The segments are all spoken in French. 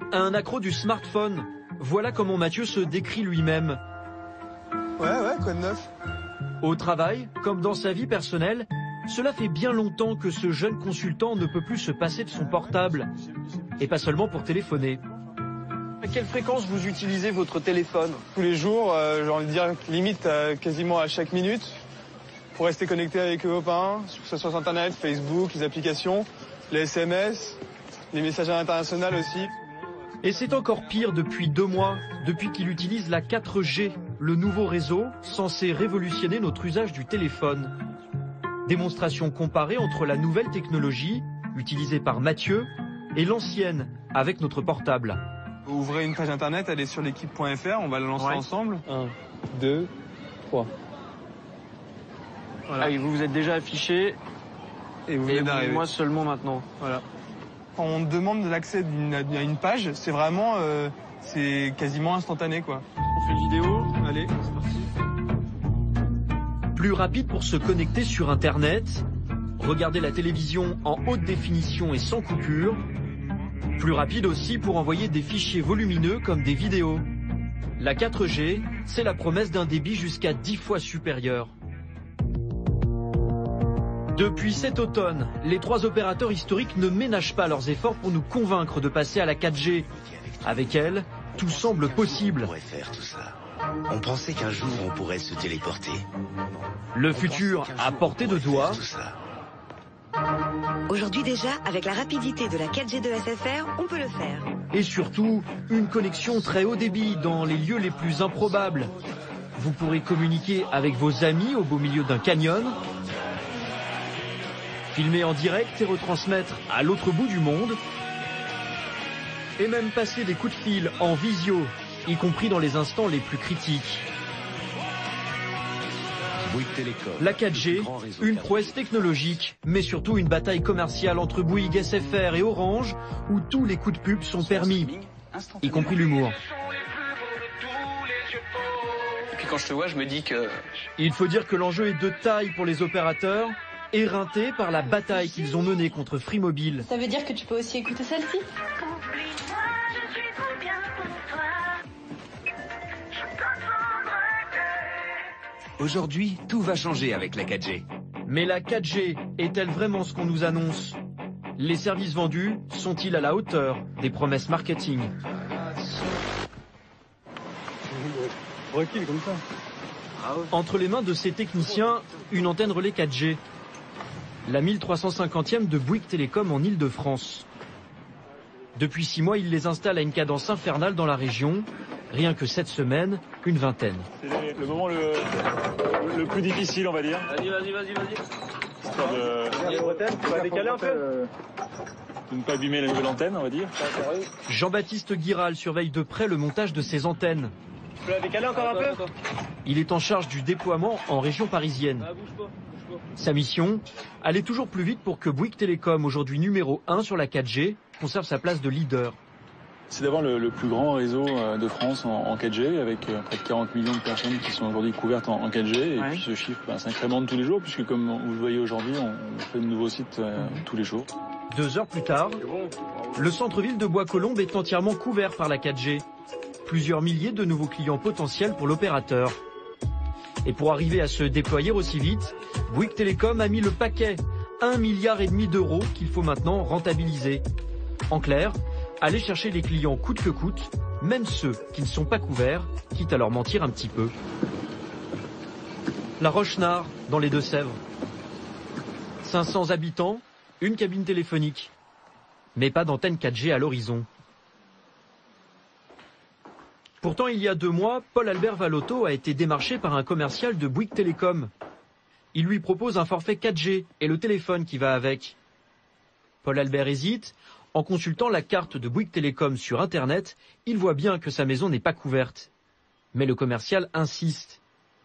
Un accro du smartphone. Voilà comment Mathieu se décrit lui-même. Ouais, quoi de neuf? Au travail, comme dans sa vie personnelle, cela fait bien longtemps que ce jeune consultant ne peut plus se passer de son portable. Et pas seulement pour téléphoner. À quelle fréquence vous utilisez votre téléphone? Tous les jours, j'ai envie de dire limite quasiment à chaque minute, pour rester connecté avec vos copains, que ce soit sur Internet, Facebook, les applications, les SMS, les messages internationaux aussi. Et c'est encore pire depuis 2 mois, depuis qu'il utilise la 4G, le nouveau réseau censé révolutionner notre usage du téléphone. Démonstration comparée entre la nouvelle technologie, utilisée par Mathieu, et l'ancienne, avec notre portable. Vous ouvrez une page internet, elle est sur l'équipe.fr, on va la lancer ensemble. 1, 2, 3. Voilà. Ah oui, vous vous êtes déjà affiché, et vous venez d'arriver. Moi seulement maintenant. Voilà. Quand on demande l'accès à une page, c'est vraiment, c'est quasiment instantané, quoi. On fait une vidéo. Allez, c'est parti. Plus rapide pour se connecter sur Internet, regarder la télévision en haute définition et sans coupure. Plus rapide aussi pour envoyer des fichiers volumineux comme des vidéos. La 4G, c'est la promesse d'un débit jusqu'à 10 fois supérieur. Depuis cet automne, les 3 opérateurs historiques ne ménagent pas leurs efforts pour nous convaincre de passer à la 4G. Avec elle, tout semble possible. On pourrait faire tout ça. On pensait qu'un jour on pourrait se téléporter. Le futur à portée de doigt. Aujourd'hui déjà, avec la rapidité de la 4G de SFR, on peut le faire. Et surtout, une connexion très haut débit dans les lieux les plus improbables. Vous pourrez communiquer avec vos amis au beau milieu d'un canyon, filmer en direct et retransmettre à l'autre bout du monde, et même passer des coups de fil en visio, y compris dans les instants les plus critiques. Bouygues Télécom, la 4G, une prouesse technologique, mais surtout une bataille commerciale entre Bouygues, SFR et Orange, où tous les coups de pub sont permis, y compris l'humour. Et puis quand je te vois, je me dis que... Il faut dire que l'enjeu est de taille pour les opérateurs, éreintés par la bataille qu'ils ont menée contre Free Mobile. Ça veut dire que tu peux aussi écouter celle-ci? Aujourd'hui, tout va changer avec la 4G. Mais la 4G est-elle vraiment ce qu'on nous annonce? Les services vendus sont-ils à la hauteur des promesses marketing? Recule comme ça. Entre les mains de ces techniciens, une antenne relais 4G. La 1350e de Bouygues Télécom en Île-de-France. Depuis 6 mois, il les installe à une cadence infernale dans la région. Rien que cette semaine, une vingtaine. C'est le moment le plus difficile, on va dire. Vas-y. Histoire Tu vas décaler un peu de ne pas abîmer la nouvelle antenne, on va dire. Jean-Baptiste Guiral surveille de près le montage de ces antennes. Tu vas décaler encore un peu? Il est en charge du déploiement en région parisienne. Sa mission, aller toujours plus vite pour que Bouygues Télécom, aujourd'hui numéro 1 sur la 4G, conserve sa place de leader. C'est d'avoir le plus grand réseau de France en 4G, avec près de 40 millions de personnes qui sont aujourd'hui couvertes en 4G. Et puis ce chiffre s'incrémente tous les jours, puisque comme vous le voyez aujourd'hui, on fait de nouveaux sites tous les jours. 2 heures plus tard, le centre-ville de Bois-Colombes est entièrement couvert par la 4G. Plusieurs milliers de nouveaux clients potentiels pour l'opérateur. Et pour arriver à se déployer aussi vite, Bouygues Télécom a mis le paquet. 1,5 milliard d'euros qu'il faut maintenant rentabiliser. En clair, aller chercher les clients coûte que coûte, même ceux qui ne sont pas couverts, quitte à leur mentir un petit peu. La Roche-Nard, dans les Deux-Sèvres. 500 habitants, une cabine téléphonique. Mais pas d'antenne 4G à l'horizon. Pourtant, il y a 2 mois, Paul-Albert Valotto a été démarché par un commercial de Bouygues Télécom. Il lui propose un forfait 4G et le téléphone qui va avec. Paul-Albert hésite. En consultant la carte de Bouygues Télécom sur Internet, il voit bien que sa maison n'est pas couverte. Mais le commercial insiste.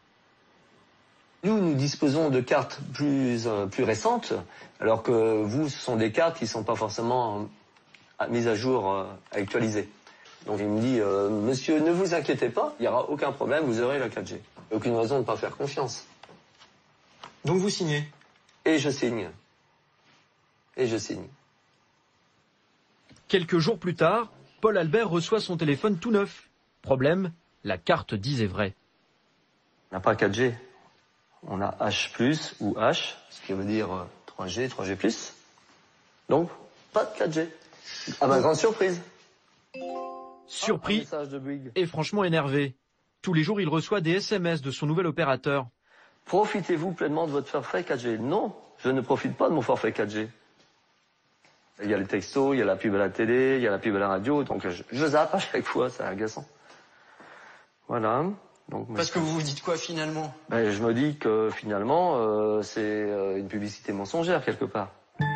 Nous disposons de cartes plus récentes, alors que vous, ce sont des cartes qui ne sont pas forcément mises à jour, actualisées. Donc il me dit, monsieur, ne vous inquiétez pas, il n'y aura aucun problème, vous aurez la 4G. Aucune raison de ne pas faire confiance. Donc vous signez? Et je signe. Et je signe. Quelques jours plus tard, Paul Albert reçoit son téléphone tout neuf. Problème, la carte disait vrai. On n'a pas 4G. On a H+, ou H, ce qui veut dire 3G, 3G+. Donc, pas de 4G. À ma grande surprise. Surpris et franchement énervé. Tous les jours, il reçoit des SMS de son nouvel opérateur. Profitez-vous pleinement de votre forfait 4G? Non, je ne profite pas de mon forfait 4G. Il y a les textos, il y a la pub à la télé, il y a la pub à la radio, donc je zappe à chaque fois, c'est agaçant. Voilà. Donc, parce que vous vous dites quoi finalement? Je me dis que finalement, c'est une publicité mensongère quelque part.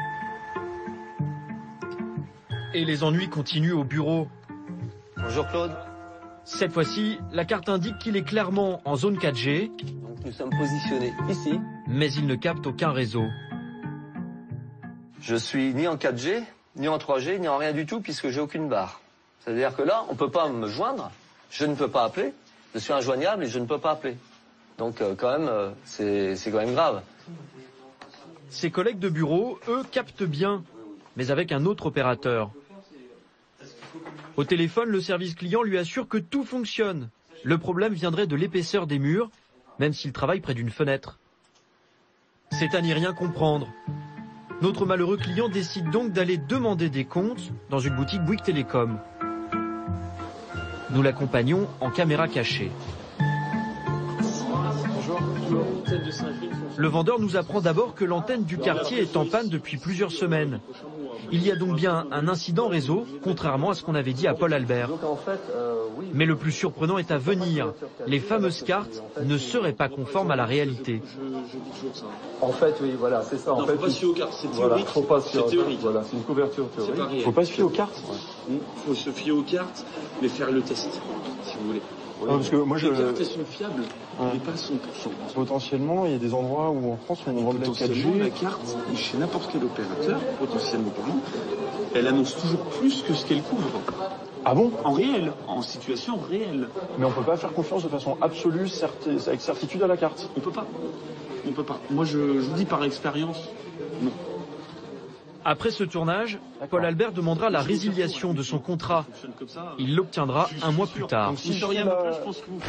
Et les ennuis continuent au bureau. Bonjour Claude. Cette fois-ci, la carte indique qu'il est clairement en zone 4G. Donc nous sommes positionnés ici. Mais il ne capte aucun réseau. Je suis ni en 4G, ni en 3G, ni en rien du tout puisque j'ai aucune barre. C'est-à-dire que là, on ne peut pas me joindre, je ne peux pas appeler, je suis injoignable et je ne peux pas appeler. Donc quand même, c'est quand même grave. Ses collègues de bureau, eux, captent bien, mais avec un autre opérateur. Au téléphone, le service client lui assure que tout fonctionne. Le problème viendrait de l'épaisseur des murs, même s'il travaille près d'une fenêtre. C'est à n'y rien comprendre. Notre malheureux client décide donc d'aller demander des comptes dans une boutique Bouygues Télécom. Nous l'accompagnons en caméra cachée. Le vendeur nous apprend d'abord que l'antenne du quartier est en panne depuis plusieurs semaines. Il y a donc bien un incident réseau, contrairement à ce qu'on avait dit à Paul Albert. Mais le plus surprenant est à venir. Les fameuses cartes ne seraient pas conformes à la réalité. En fait, oui, voilà, c'est ça. Non, faut pas se fier aux cartes, c'est théorique. C'est théorique. Voilà, c'est une couverture théorique. Faut pas se fier aux cartes. Il faut se fier aux cartes, mais faire le test, si vous voulez. Non, parce que moi, les cartes, elles sont fiables, mais pas 100%. Potentiellement, il y a des endroits où en France, on vend de la 4G. La carte, chez n'importe quel opérateur, potentiellement parlant, elle annonce toujours plus que ce qu'elle couvre. Ah bon? En réel, en situation réelle. Mais on peut pas faire confiance de façon absolue, avec certitude à la carte. On peut pas. On peut pas. Moi, je vous dis par expérience, non. Après ce tournage, Paul Albert demandera la résiliation de son contrat. Il l'obtiendra un mois plus tard. Donc, si je regarde ma place, je pense que vous...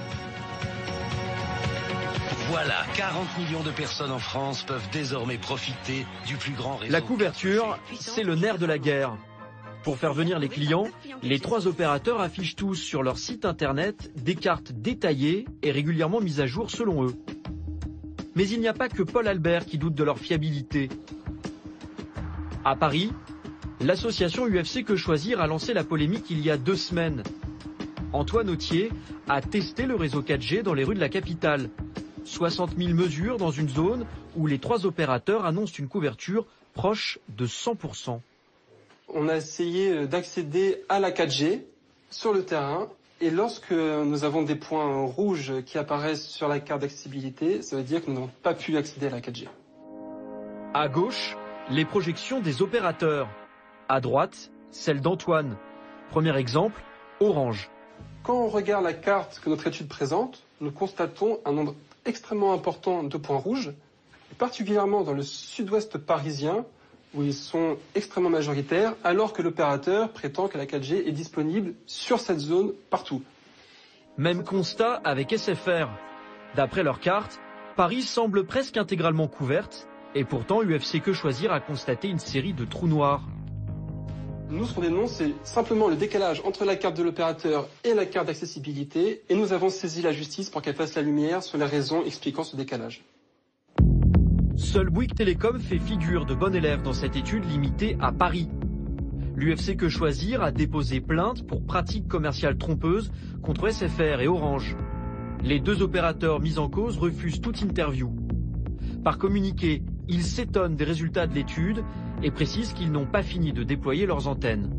Voilà, 40 millions de personnes en France peuvent désormais profiter du plus grand réseau. La couverture, c'est le nerf de la guerre. Pour faire venir les clients, les 3 opérateurs affichent tous sur leur site internet des cartes détaillées et régulièrement mises à jour selon eux. Mais il n'y a pas que Paul Albert qui doute de leur fiabilité. À Paris, l'association UFC Que Choisir a lancé la polémique il y a 2 semaines. Antoine Autier a testé le réseau 4G dans les rues de la capitale. 60 000 mesures dans une zone où les 3 opérateurs annoncent une couverture proche de 100%. On a essayé d'accéder à la 4G sur le terrain et lorsque nous avons des points rouges qui apparaissent sur la carte d'accessibilité, ça veut dire que nous n'avons pas pu accéder à la 4G. À gauche, les projections des opérateurs. À droite, celle d'Antoine. Premier exemple, Orange. Quand on regarde la carte que notre étude présente, nous constatons un nombre extrêmement important de points rouges, particulièrement dans le sud-ouest parisien, où ils sont extrêmement majoritaires, alors que l'opérateur prétend que la 4G est disponible sur cette zone partout. Même constat avec SFR. D'après leur carte, Paris semble presque intégralement couverte, et pourtant UFC Que Choisir a constaté une série de trous noirs. Nous, ce qu'on dénonce, c'est simplement le décalage entre la carte de l'opérateur et la carte d'accessibilité, et nous avons saisi la justice pour qu'elle fasse la lumière sur les raisons expliquant ce décalage. Seul Bouygues Télécom fait figure de bon élève dans cette étude limitée à Paris. L'UFC Que Choisir a déposé plainte pour pratiques commerciales trompeuses contre SFR et Orange. Les 2 opérateurs mis en cause refusent toute interview. Par communiqué, ils s'étonnent des résultats de l'étude et précisent qu'ils n'ont pas fini de déployer leurs antennes.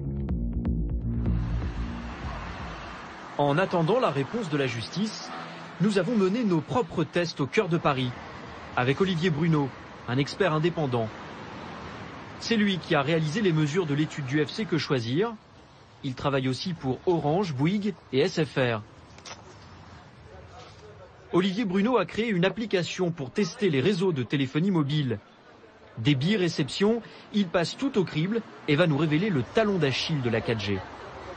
En attendant la réponse de la justice, nous avons mené nos propres tests au cœur de Paris, avec Olivier Bruno, un expert indépendant. C'est lui qui a réalisé les mesures de l'étude du UFC Que Choisir. Il travaille aussi pour Orange, Bouygues et SFR. Olivier Bruno a créé une application pour tester les réseaux de téléphonie mobile. Débit, réception, il passe tout au crible et va nous révéler le talon d'Achille de la 4G.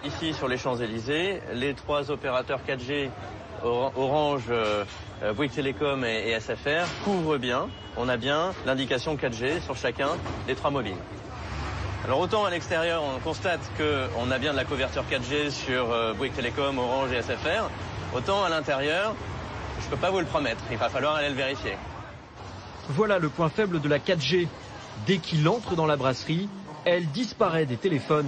Ici, sur les Champs-Élysées, les 3 opérateurs 4G, Orange, Bouygues Télécom et SFR, couvrent bien. On a bien l'indication 4G sur chacun des 3 mobiles. Alors autant à l'extérieur, on constate qu'on a bien de la couverture 4G sur Bouygues Télécom, Orange et SFR, autant à l'intérieur, je ne peux pas vous le promettre. Il va falloir aller le vérifier. Voilà le point faible de la 4G. Dès qu'il entre dans la brasserie, elle disparaît des téléphones.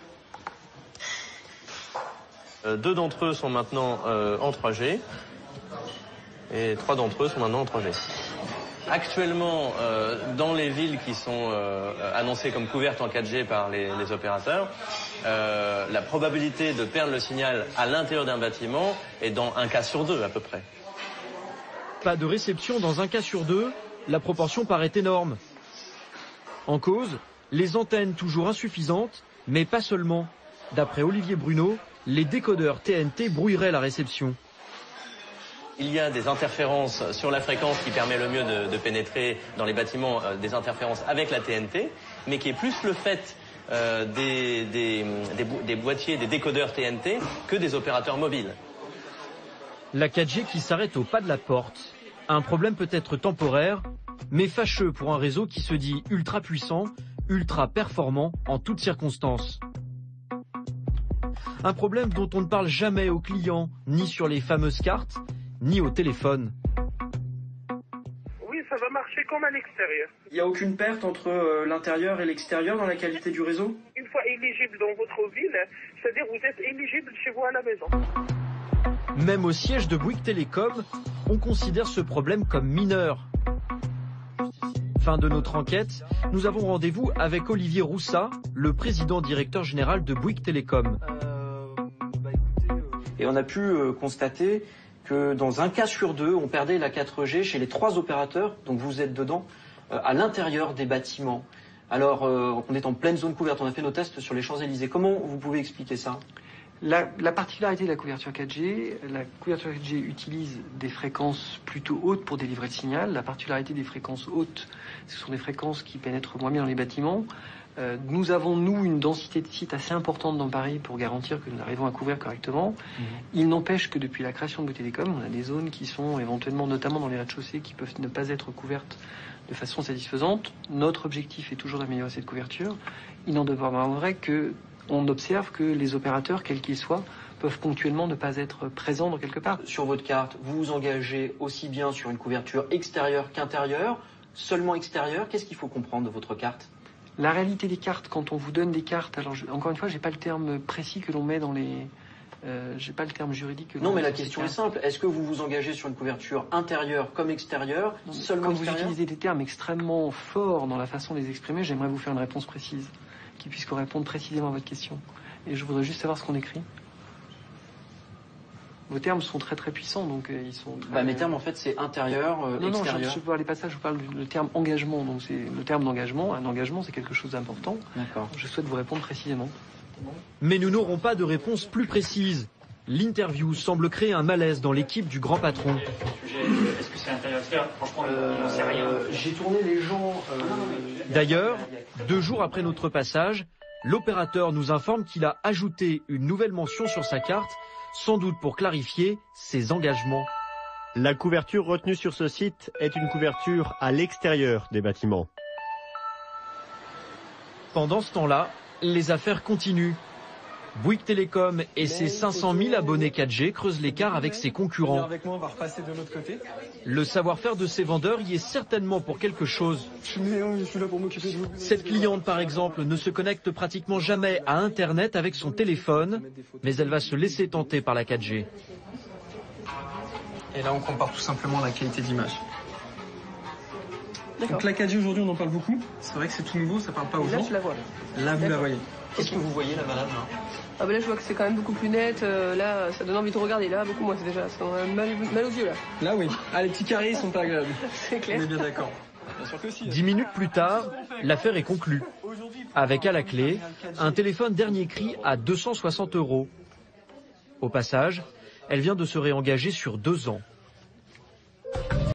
2 d'entre eux sont maintenant en 3G et 3 d'entre eux sont maintenant en 3G. Actuellement, dans les villes qui sont annoncées comme couvertes en 4G par les opérateurs, la probabilité de perdre le signal à l'intérieur d'un bâtiment est dans 1 cas sur 2 à peu près. Pas de réception dans 1 cas sur 2, la proportion paraît énorme. En cause, les antennes toujours insuffisantes, mais pas seulement. D'après Olivier Bruno, les décodeurs TNT brouilleraient la réception. Il y a des interférences sur la fréquence qui permet le mieux de pénétrer dans les bâtiments, des interférences avec la TNT, mais qui est plus le fait des boîtiers, des décodeurs TNT que des opérateurs mobiles. La 4G qui s'arrête au pas de la porte. Un problème peut-être temporaire, mais fâcheux pour un réseau qui se dit ultra puissant, ultra performant en toutes circonstances. Un problème dont on ne parle jamais aux clients, ni sur les fameuses cartes, ni au téléphone. Oui, ça va marcher comme à l'extérieur. Il n'y a aucune perte entre l'intérieur et l'extérieur dans la qualité du réseau? Une fois éligible dans votre ville, c'est-à-dire vous êtes éligible chez vous à la maison. Même au siège de Bouygues Télécom, on considère ce problème comme mineur. Fin de notre enquête, nous avons rendez-vous avec Olivier Roussat, le président directeur général de Bouygues Télécom. Et on a pu constater que dans 1 cas sur 2, on perdait la 4G chez les 3 opérateurs, donc vous êtes dedans, à l'intérieur des bâtiments. Alors, on est en pleine zone couverte, on a fait nos tests sur les Champs-Élysées. Comment vous pouvez expliquer ça ? La particularité de la couverture 4G, la couverture 4G utilise des fréquences plutôt hautes pour délivrer le signal. La particularité des fréquences hautes, ce sont des fréquences qui pénètrent moins bien dans les bâtiments. Nous avons, une densité de sites assez importante dans Paris pour garantir que nous arrivons à couvrir correctement. Il n'empêche que depuis la création de Bouygues Télécom, on a des zones qui sont éventuellement, notamment dans les rez-de-chaussée, qui peuvent ne pas être couvertes de façon satisfaisante. Notre objectif est toujours d'améliorer cette couverture. Il n'en demeure pas vrai que on observe que les opérateurs, quels qu'ils soient, peuvent ponctuellement ne pas être présents dans quelque part. Sur votre carte, vous vous engagez aussi bien sur une couverture extérieure qu'intérieure, seulement extérieure. Qu'est-ce qu'il faut comprendre de votre carte ? La réalité des cartes, quand on vous donne des cartes, alors encore une fois, j'ai pas le terme précis que l'on met dans les... j'ai pas le terme juridique. Non, mais la question est simple. Est-ce que vous vous engagez sur une couverture intérieure comme extérieure, seulement extérieure ? Quand vous utilisez des termes extrêmement forts dans la façon de les exprimer, j'aimerais vous faire une réponse précise, qui puisse correspondre précisément à votre question. Et je voudrais juste savoir ce qu'on écrit. Vos termes sont très très puissants, donc ils sont... mes termes, en fait, c'est intérieur, extérieur. Non, je parle pas de ça, je parle du terme engagement. Donc c'est le terme d'engagement. Un engagement, c'est quelque chose d'important. D'accord. Je souhaite vous répondre précisément. Mais nous n'aurons pas de réponse plus précise. L'interview semble créer un malaise dans l'équipe du grand patron. Est-ce que c'est intérieur? Franchement, j'en sais rien. J'ai tourné les gens... D'ailleurs, 2 jours après notre passage, l'opérateur nous informe qu'il a ajouté une nouvelle mention sur sa carte, sans doute pour clarifier ses engagements. La couverture retenue sur ce site est une couverture à l'extérieur des bâtiments. Pendant ce temps-là, les affaires continuent. Bouygues Télécom et ses 500 000 abonnés 4G creusent l'écart avec ses concurrents. Avec moi, on va repasser de l'autre côté. Le savoir-faire de ces vendeurs y est certainement pour quelque chose. Je suis là pour m'occuper de vous. Cette cliente, par exemple, ne se connecte pratiquement jamais à Internet avec son téléphone, mais elle va se laisser tenter par la 4G. Et là, on compare tout simplement la qualité d'image. Donc la 4G aujourd'hui, on en parle beaucoup. C'est vrai que c'est tout nouveau, ça parle pas aux gens. Là, je la vois. Là, vous la voyez. Qu'est-ce que vous voyez, la madame, là? Là, je vois que c'est quand même beaucoup plus net. Là, ça donne envie de regarder. Là, beaucoup moins, c'est déjà ça mal aux yeux, là. Là, oui. Ah, les petits carrés, ils sont pas agréables. C'est clair. On est bien d'accord. Bien sûr que si. 10 minutes plus tard, l'affaire est conclue. Avec à la clé, un téléphone dernier cri à 260 €. Au passage, elle vient de se réengager sur 2 ans.